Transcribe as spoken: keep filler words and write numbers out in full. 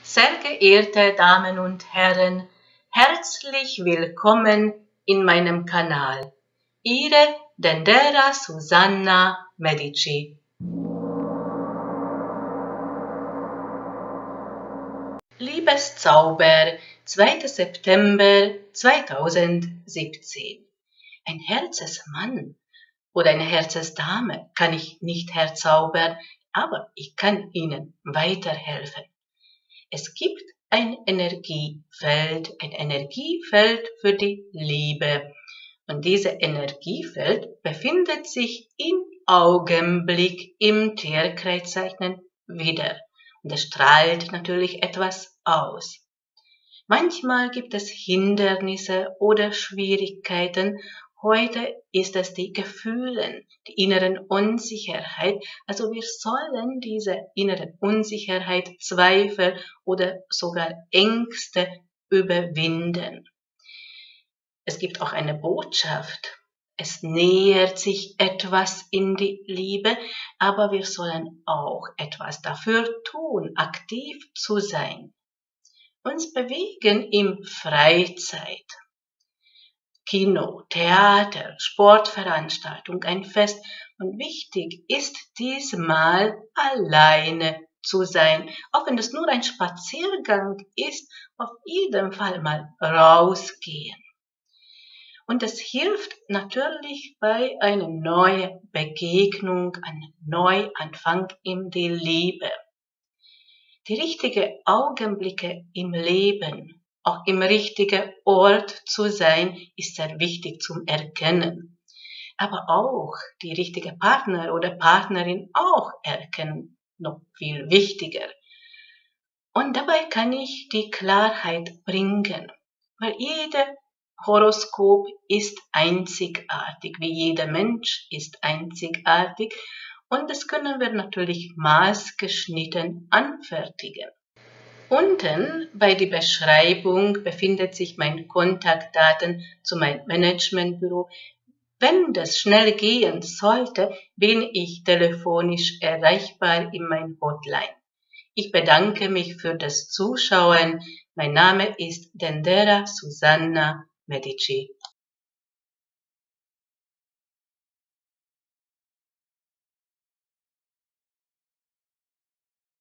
Sehr geehrte Damen und Herren, herzlich willkommen in meinem Kanal. Ihre Dendera Susanna Medici. Liebeszauber, zweiter September zweitausendsiebzehn. Ein Herzensmann oder eine Herzensdame kann ich nicht herzaubern, aber ich kann Ihnen weiterhelfen. Es gibt ein Energiefeld, ein Energiefeld für die Liebe. Und dieses Energiefeld befindet sich im Augenblick im Tierkreiszeichen Widder. Und es strahlt natürlich etwas aus. Manchmal gibt es Hindernisse oder Schwierigkeiten. Heute ist es die Gefühle, die inneren Unsicherheit. Also wir sollen diese inneren Unsicherheit, Zweifel oder sogar Ängste überwinden. Es gibt auch eine Botschaft. Es nähert sich etwas in die Liebe, aber wir sollen auch etwas dafür tun, aktiv zu sein. Uns bewegen im Freizeit. Kino, Theater, Sportveranstaltung, ein Fest. Und wichtig ist diesmal alleine zu sein. Auch wenn es nur ein Spaziergang ist, auf jeden Fall mal rausgehen. Und es hilft natürlich bei einer neuen Begegnung, einem Neuanfang in die Liebe. Die richtigen Augenblicke im Leben, auch im richtigen Ort zu sein, ist sehr wichtig zum Erkennen. Aber auch die richtige Partner oder Partnerin auch erkennen, noch viel wichtiger. Und dabei kann ich die Klarheit bringen, weil jeder Horoskop ist einzigartig, wie jeder Mensch ist einzigartig. Und das können wir natürlich maßgeschnitten anfertigen. Unten bei der Beschreibung befindet sich mein Kontaktdaten zu meinem Managementbüro. Wenn das schnell gehen sollte, bin ich telefonisch erreichbar in mein Hotline. Ich bedanke mich für das Zuschauen. Mein Name ist Dendera Susanna Medici.